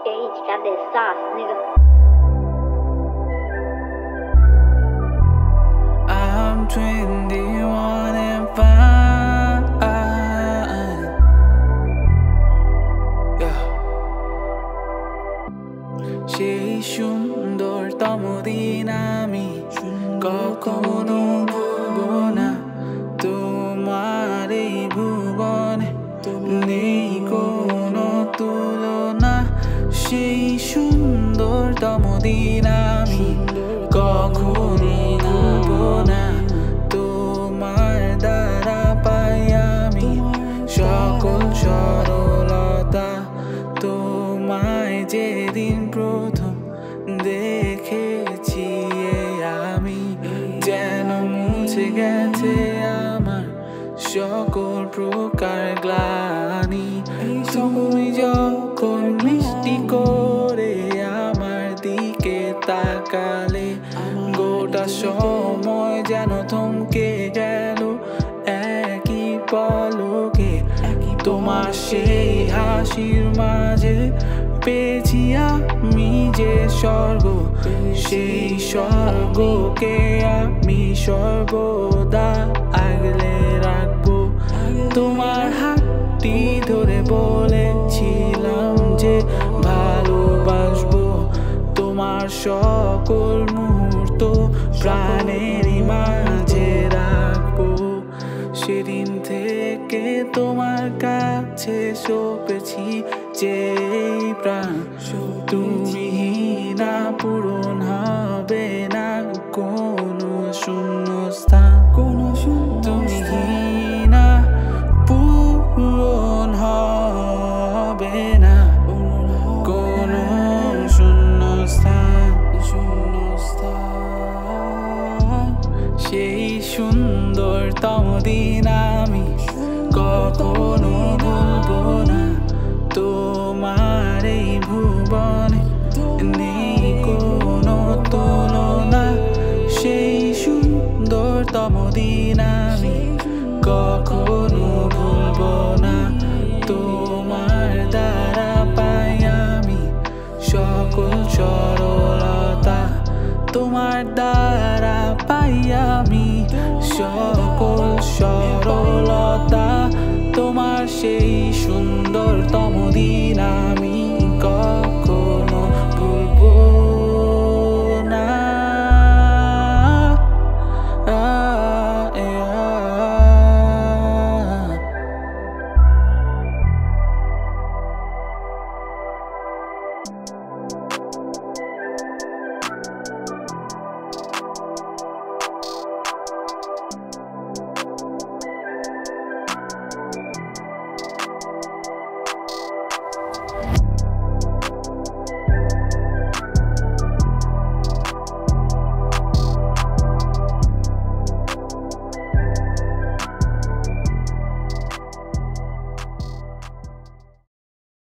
H got that sauce, nigga. I'm 21 and fine. Yeah. সেই সুন্দরতম দিন আমি কখনো ভুলবো না। তোমার এই ভুবনে নেই কোনো তুলনা। সেই সুন্দরতম দিন আমি কখনো ভুলবো না। তোমার দ্বারা পাই আমি সকল সরলতা। তোমায় যেদিন প্রথম দেখেছি আমি যেন মুছে গেছে আমার সকল প্রকার গ্লানি। তুমি যখন মিষ্টি করে আমার দিকে তাকালে গোটা সময় যেন থমকে গেল একই পলকে। তোমার সেই হাসির মাঝে পেয়েছি আমি যে স্বর্গ, সেই স্বর্গকে আমি সর্বদা আগলে রাখবো। তোমার হাতটি ধরে বলেছিলাম যে ভালোবাসবো। তোমার সকল মুহূর্ত প্রাণের মাঝে রাখবো। সেদিন থেকে তোমার কাছে সঁপেছি যে প্রাণ। তুমি না পূরণ হবে না কোনো শূন্যস্থান। তুমি না পূরণ হবে না কোনো শূন্যস্থান। সেই সুন্দরতম দিন আমি কখনো ভুলবো না। তোমার এই ভুবনে নেই কোনো তুলনা। সেই সুন্দরতম দিন আমি কখনো ভুলবো না। তোমার দ্বারা পাই আমি সকল সরলতা। তোমার দ্বারা পাই আমি সকল সরলতা। তোমার সেই সুন্দরতম দিন আমি